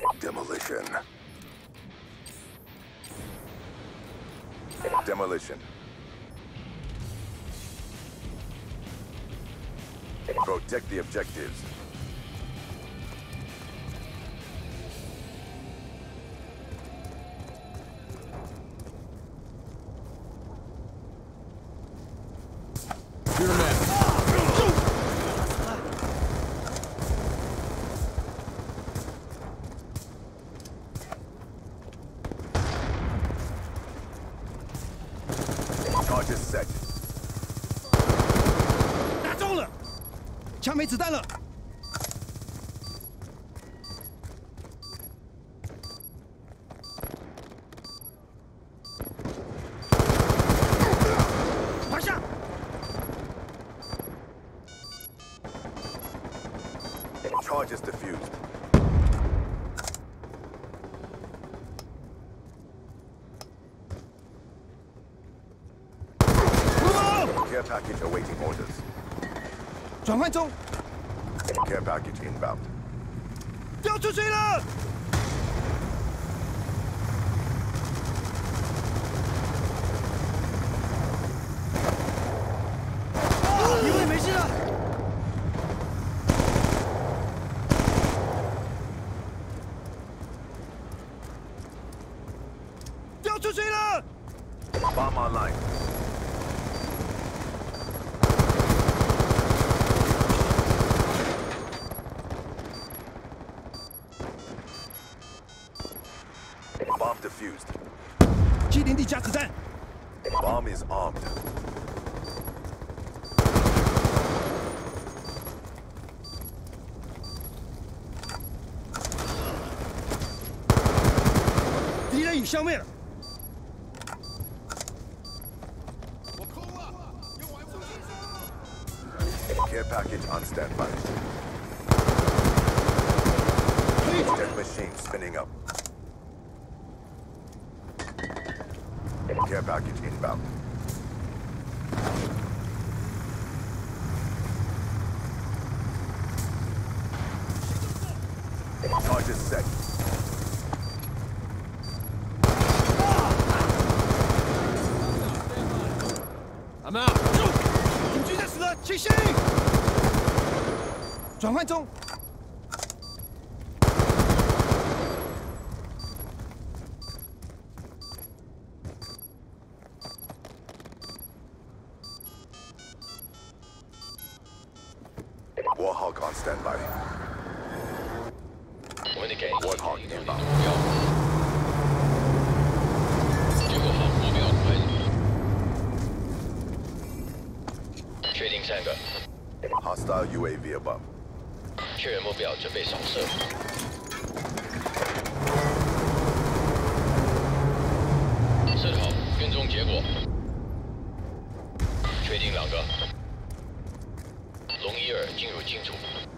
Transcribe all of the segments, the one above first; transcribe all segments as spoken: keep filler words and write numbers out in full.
Demolition. Demolition. Protect the objectives. Charges set. 打中了，枪没子弹了。趴下。 Charges defused. Care package awaiting orders. 转换中。 Care package inbound. 掉出去了。一位没事了。掉出去了。 Bomb online. Bomb defused. 基林地加子弹。 Bomb is armed. 敌人已消灭了。 我空了，用完武器。 Care package on standby. Jet machine spinning up. Care package inbound. Charges set. I'm out. 敌军在死了，清醒！转换中。 Warhawk on standby. Warhawk inbound. 结果好，目标快确定三个， Hostile U A V above. 确认目标，准备扫射。设好，跟踪结果。确定两个。龙一二进入清楚。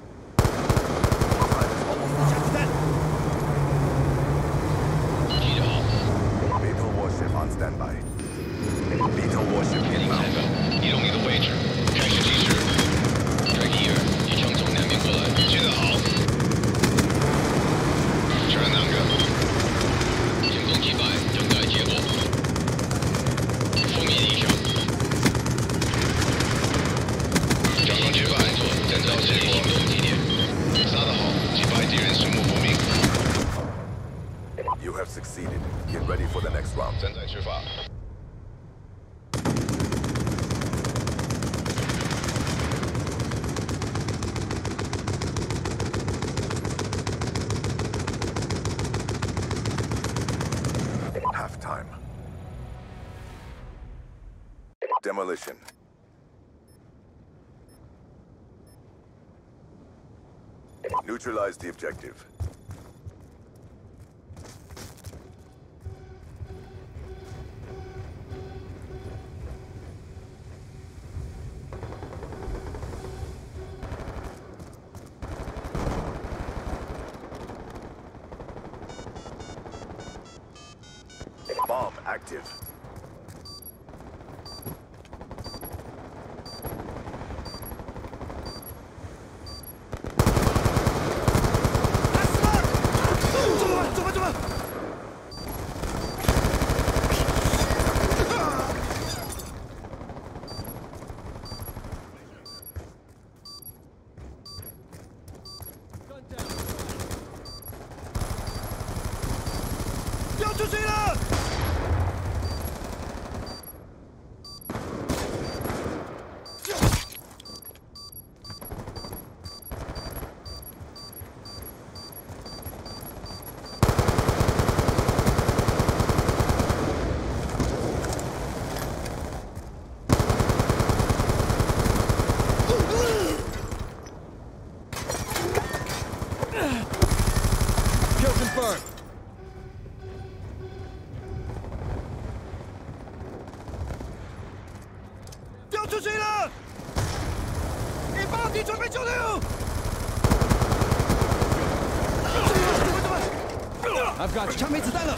加子弹。 记得好。 Beetle warship on standby. Beetle warship 确定三 inbound. 个，移动你的位置，开始计时。Track 一二，机枪从南边过来，接得好。确认两个。进攻击败，等待结果。负面影响。进攻击败，征召结果。行动地点。杀得好，击败敌人，数目不明。 You have succeeded. Get ready for the next round. 正在出发。 Halftime. Demolition. Neutralize the objective. Bomb active. 炮敌准备救流！ I've got you. 枪没子弹了，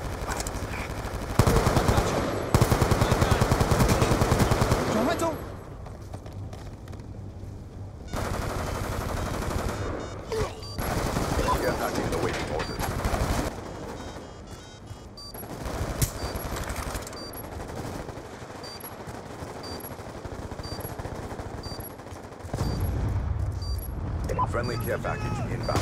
转换中。 Care package awaiting orders. Friendly care package inbound.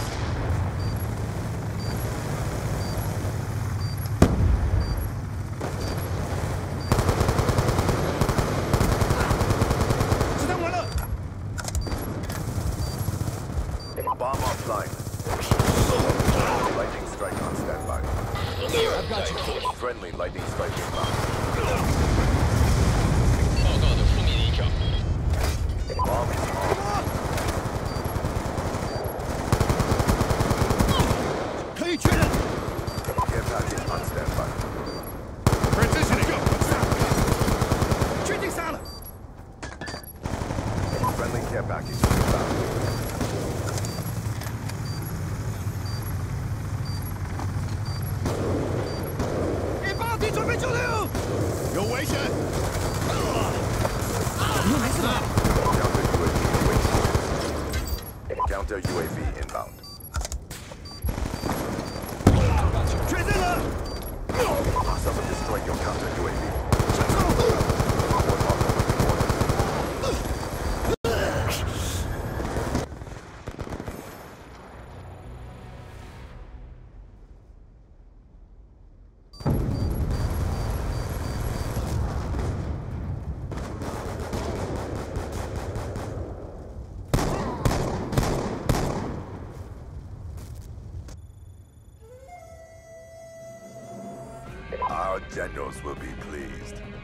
Bomb offline. Lightning strike on standby. I've got you. Friendly lightning strike inbound. 报告的负面影响。 Bomb is on. 可以确认。 Care package on standby. Transitioning. 确定杀了。 Friendly care package inbound. 引爆敌准备救流！ 有危险！ 你没事吧？ Counter U A V awaiting. Counter U A V inbound. 确认了。 Someone destroyed your counter U A V. 上手。 Report on awaiting orders. Our generals will be pleased.